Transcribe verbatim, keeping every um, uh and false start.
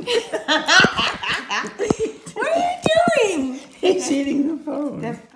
What are you doing? He's eating the phone. The